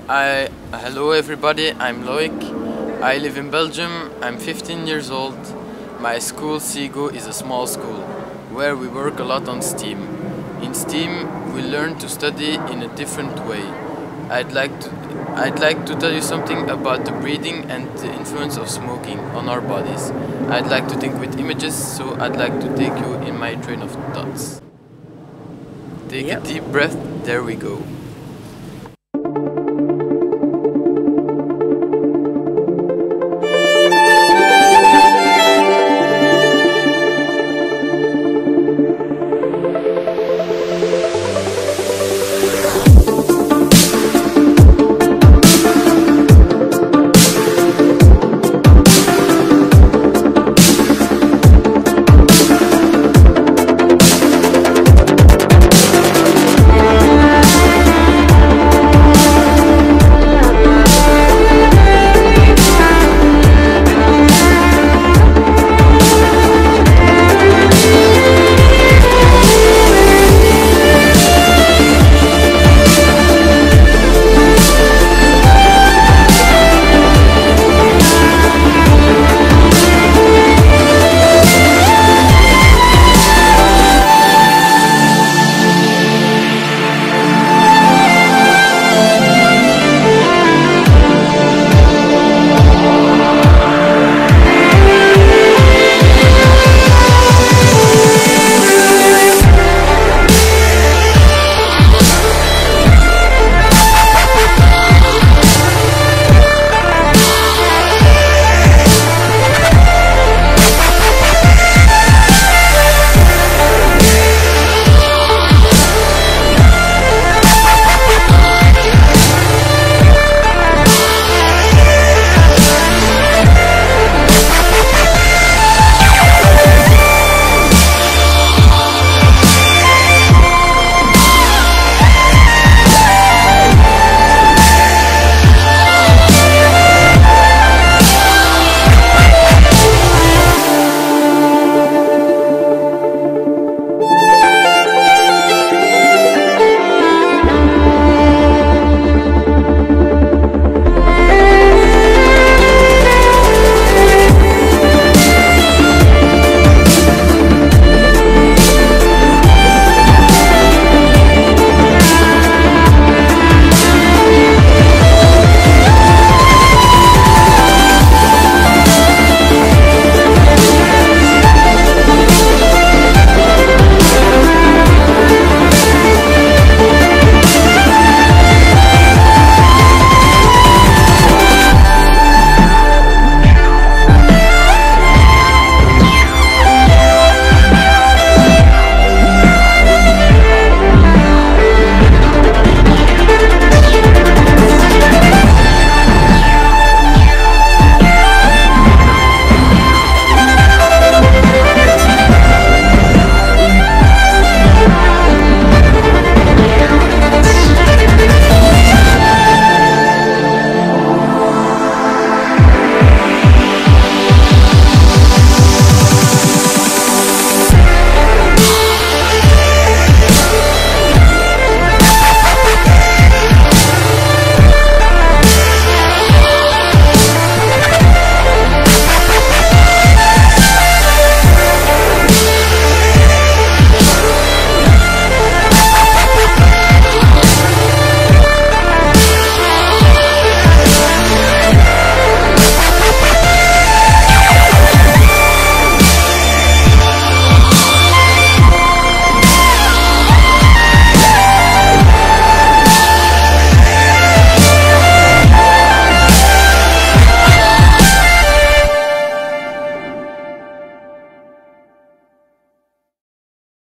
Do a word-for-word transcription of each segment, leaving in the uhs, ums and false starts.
I hello everybody, I'm Lennik. I live in Belgium. I'm fifteen years old. My school SIGO is a small school where we work a lot on STEAM. In STEAM we learn to study in a different way. I'd like to I'd like to tell you something about the breathing and the influence of smoking on our bodies. I'd like to think with images, so I'd like to take you in my train of thoughts. Take yep. a deep breath, there we go.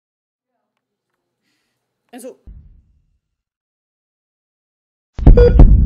En zo.